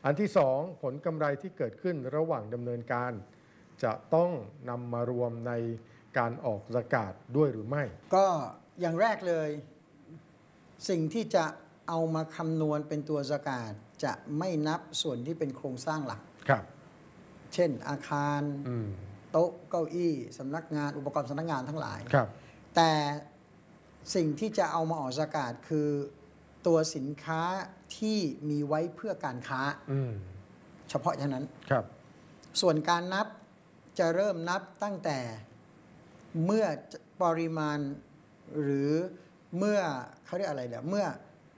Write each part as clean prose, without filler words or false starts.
อันที่สองผลกำไรที่เกิดขึ้นระหว่างดำเนินการจะต้องนำมารวมในการออกซะกาตด้วยหรือไม่ก็อย่างแรกเลยสิ่งที่จะเอามาคำนวณเป็นตัวซะกาตจะไม่นับส่วนที่เป็นโครงสร้างหลักครับเช่นอาคารโต๊ะเก้าอี้สำนักงานอุปกรณ์สำนักงานทั้งหลายครับแต่สิ่งที่จะเอามาออกซะกาตคือตัวสินค้าที่มีไว้เพื่อการค้าเฉพาะเท่านั้นครับส่วนการนับจะเริ่มนับตั้งแต่เมื่อปริมาณหรือเมื่อเขาเรียกอะไรเนี่ยเมื่อ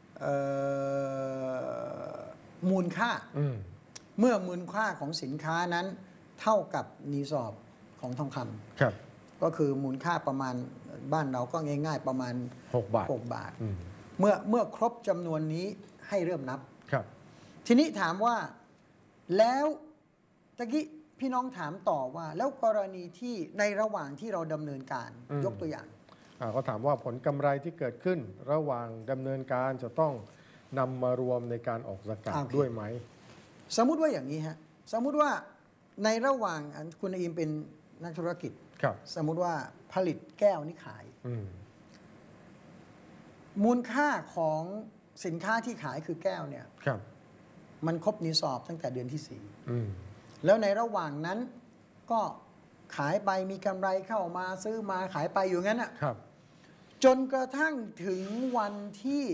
มูลค่าเมื่อมูลค่าของสินค้านั้นเท่ากับนีซอบของทองคำครับก็คือมูลค่าประมาณบ้านเราก็ง่ายๆประมาณ 6 บาทเมื่อครบจำนวนนี้ให้เริ่มนับครับทีนี้ถามว่าแล้วตะกี้พี่น้องถามต่อว่าแล้วกรณีที่ในระหว่างที่เราดำเนินการยกตัวอย่างก็ถามว่าผลกำไรที่เกิดขึ้นระหว่างดำเนินการจะต้องนำมารวมในการออกซะกาตด้วยไหมสมมุติว่าอย่างนี้ฮะสมมุติว่าในระหว่างคุณอิมเป็นนักธุรกิจสมมุติว่าผลิตแก้วนี่ขายมูลค่าของสินค้าที่ขายคือแก้วเนี่ยมันครบนิซอบตั้งแต่เดือนที่4แล้วในระหว่างนั้นก็ขายไปมีกำไรเข้ามาซื้อมาขายไปอยู่งั้นอ่ะจนกระทั่งถึงวันที่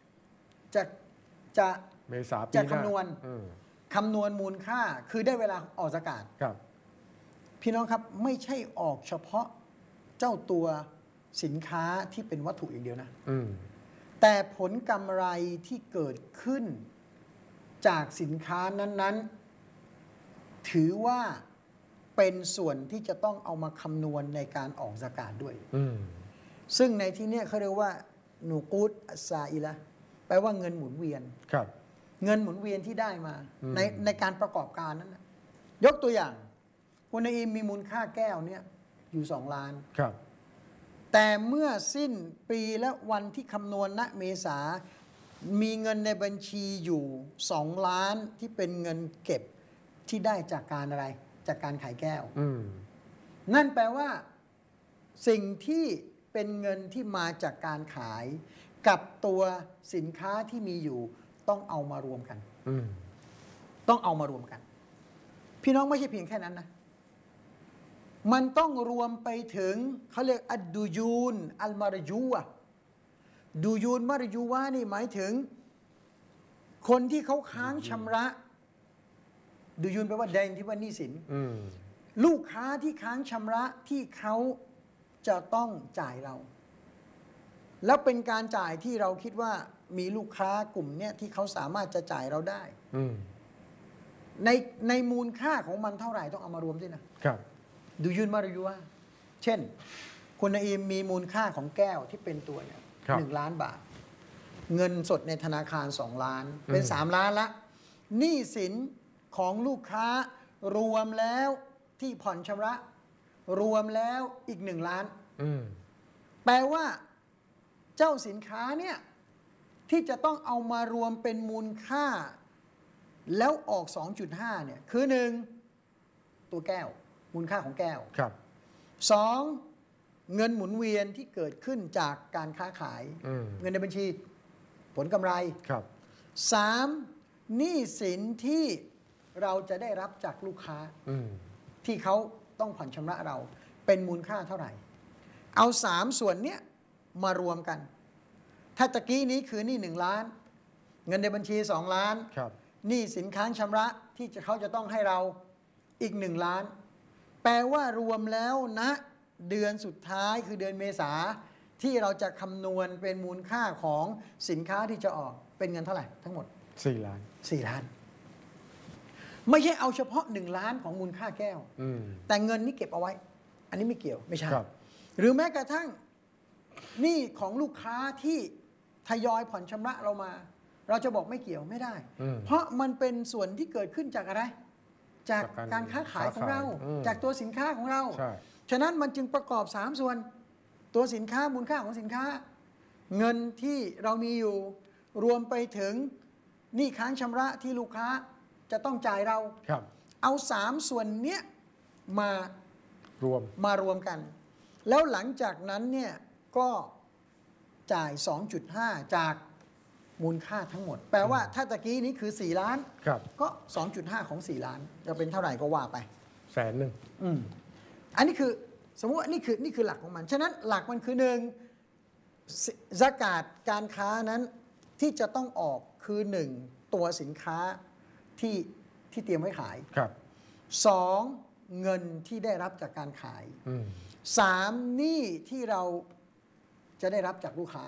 จะเมษาปีหน้าจะคำนวณมูลค่าคือได้เวลาออกซะกาตพี่น้องครับไม่ใช่ออกเฉพาะเจ้าตัวสินค้าที่เป็นวัตถุอย่างเดียวนะแต่ผลกำไรที่เกิดขึ้นจากสินค้านั้นๆถือว่าเป็นส่วนที่จะต้องเอามาคำนวณในการออกซะกาตด้วยซึ่งในที่นี้เขาเรียกว่านูกูดอัสซาอิละแปลว่าเงินหมุนเวียนเงินหมุนเวียนที่ได้มาในการประกอบการนั้นนะยกตัวอย่างคุณอิมมีมูลค่าแก้วเนี่ยอยู่2 ล้านแต่เมื่อสิ้นปีและวันที่คำนวณณเมษามีเงินในบัญชีอยู่2 ล้านที่เป็นเงินเก็บที่ได้จากการอะไรจากการขายแก้วนั่นแปลว่าสิ่งที่เป็นเงินที่มาจากการขายกับตัวสินค้าที่มีอยู่ต้องเอามารวมกันต้องเอามารวมกันพี่น้องไม่ใช่เพียงแค่นั้นนะมันต้องรวมไปถึงเขาเรียกอัดดูยูนอัลมารยูอะดูยูนมารยูวะนี่หมายถึงคนที่เขาค้างชำระดูยูนแปลว่าเดนที่ว่าหนี้สินลูกค้าที่ค้างชำระที่เขาจะต้องจ่ายเราแล้วเป็นการจ่ายที่เราคิดว่ามีลูกค้ากลุ่มเนี้ยที่เขาสามารถจะจ่ายเราได้ในมูลค่าของมันเท่าไหร่ต้องเอามารวมด้วยนะครับดูยูนมารยูว่าเช่นคุณนาอิมมีมูลค่าของแก้วที่เป็นตัวเนี่ย1 ล้านบาทเงินสดในธนาคาร2 ล้านเป็น3 ล้านละหนี้สินของลูกค้ารวมแล้วที่ผ่อนชำระรวมแล้วอีก1 ล้านแปลว่าเจ้าสินค้าเนี่ยที่จะต้องเอามารวมเป็นมูลค่าแล้วออก 2.5 เนี่ยคือ1ตัวแก้วมูลค่าของแก้ว2เงินหมุนเวียนที่เกิดขึ้นจากการค้าขายเงินในบัญชีผลกำไร3หนี้สินที่เราจะได้รับจากลูกค้าที่เขาต้องผ่อนชำระเราเป็นมูลค่าเท่าไหร่เอา3ส่วนเนี้ยมารวมกันถ้าตะกี้นี้คือหนี้1 ล้านเงินในบัญชี2 ล้านหนี้สินค้างชำระที่เขาจะต้องให้เราอีก1 ล้านแปลว่ารวมแล้วนะเดือนสุดท้ายคือเดือนเมษาที่เราจะคำนวณเป็นมูลค่าของสินค้าที่จะออกเป็นเงินเท่าไหร่ทั้งหมด 4 ล้านไม่ใช่เอาเฉพาะ1 ล้านของมูลค่าแก้วแต่เงินนี้เก็บเอาไว้อันนี้ไม่เกี่ยวไม่ใช่หรือแม้กระทั่งหนี้ของลูกค้าที่ทยอยผ่อนชำระเรามาเราจะบอกไม่เกี่ยวไม่ได้เพราะมันเป็นส่วนที่เกิดขึ้นจากอะไรจากการค้าขายของเราจากตัวสินค้าของเราฉะนั้นมันจึงประกอบ3ส่วนตัวสินค้ามูลค่าของสินค้าเงินที่เรามีอยู่รวมไปถึงหนี้ค้างชำระที่ลูกค้าจะต้องจ่ายเราครับเอา3ส่วนเนี้ยมารวมกัน แล้วหลังจากนั้นเนี่ยก็จ่าย 2.5 จากมูลค่าทั้งหมด แปลว่าถ้าตะกี้นี้คือ4ล้านครับก็ 2.5 ของ4ล้านจะเป็นเท่าไหร่ก็ว่าไป 100,000 อันนี้คือสมมติว่านี่คือหลักของมัน ฉะนั้นหลักมันคือ1ซะกาตการค้านั้นที่จะต้องออกคือ 1 ตัวสินค้าที่เตรียมไว้ขายครับ 2. เงินที่ได้รับจากการขาย 3. หนี้ที่เราจะได้รับจากลูกค้า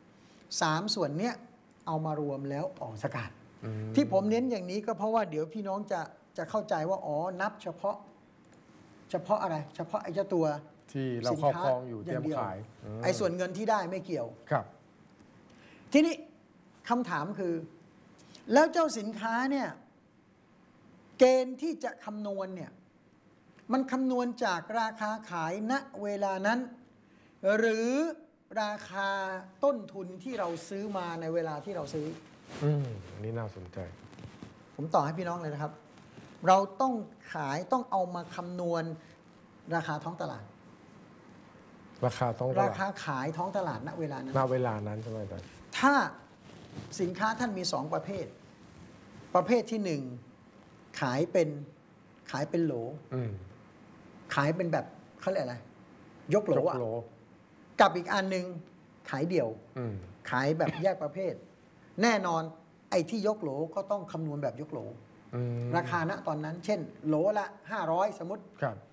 3 ส่วนเนี้ยเอามารวมแล้วออกสกาดที่ผมเน้นอย่างนี้ก็เพราะว่าเดี๋ยวพี่น้องจะเข้าใจว่าอ๋อนับเฉพาะอะไร เฉพาะไอ้เจ้าตัวที่เราครอบครองอยู่เตรียมขายไอ้ส่วนเงินที่ได้ไม่เกี่ยวครับทีนี้คำถามคือ แล้วเจ้าสินค้าเนี่ยเกณฑ์ที่จะคำนวณเนี่ยมันคำนวณจากราคาขายณเวลานั้น หรือราคาต้นทุนที่เราซื้อมาในเวลาที่เราซื้ออันนี้น่าสนใจผมต่อให้พี่น้องเลยนะครับ เราต้องเอามาคำนวณราคาท้องตลาดราคาท้องตลาดราคาขายท้องตลาดณเวลานั้นณเวลานั้นใช่ไหมอาจารย์ถ้าสินค้าท่านมี2ประเภท ประเภทที่1ขายเป็นโหลขายเป็นแบบเขาเรียกอะไรยกโหลอะกับอีกอันหนึ่งขายเดี่ยวขายแบบแยกประเภท แน่นอนไอ้ที่ยกโหลก็ต้องคำนวณแบบยกโหลราคาณตอนนั้น เช่นโหลละ500สมมติ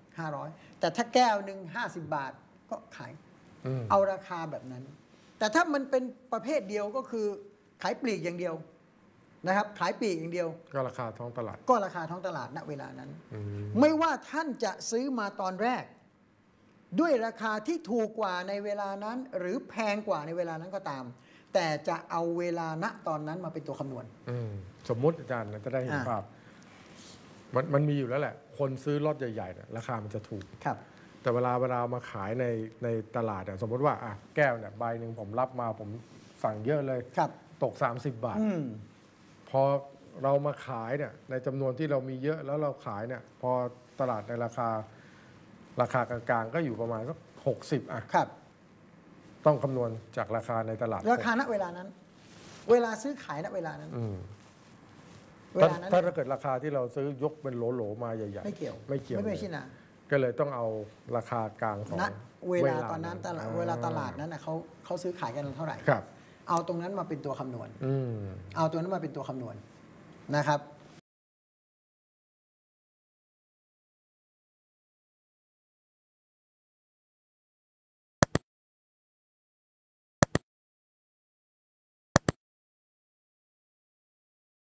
500แต่ถ้าแก้วหนึ่ง50 บาทก็ขายเอาราคาแบบนั้น แต่ถ้ามันเป็นประเภทเดียวก็คือขายปลีกอย่างเดียวนะครับขายปลีกอย่างเดียวก็ราคาท้องตลาดณเวลานั้นไม่ว่าท่านจะซื้อมาตอนแรกด้วยราคาที่ถูกกว่าในเวลานั้นหรือแพงกว่าในเวลานั้นก็ตามแต่จะเอาเวลาณตอนนั้นมาเป็นตัวคำนวณสมมุติอาจารย์จะได้เห็นภาพมันมีอยู่แล้วแหละคนซื้อรถใหญ่ๆราคามันจะถูกครับแต่เวลามาขายในตลาดสมมติว่าแก้วเนี่ยใบหนึ่งผมรับมาผมสั่งเยอะเลยตก30 บาทพอเรามาขายเนี่ยในจำนวนที่เรามีเยอะแล้วเราขายเนี่ยพอตลาดในราคากลางๆก็อยู่ประมาณสัก60 ครับต้องคำนวณจากราคาในตลาดราคาณเวลานั้นเวลาซื้อขายณเวลานั้นถ้าเกิดราคาที่เราซื้อยกเป็นโหลมาใหญ่ๆไม่เกี่ยวไม่ใช่นะก็เลยต้องเอาราคากลางของเวลาตอนนั้นเวลาตลาดนั้นเขาซื้อขายกันเท่าไหร่เอาตรงนั้นมาเป็นตัวคำนวณนะครับ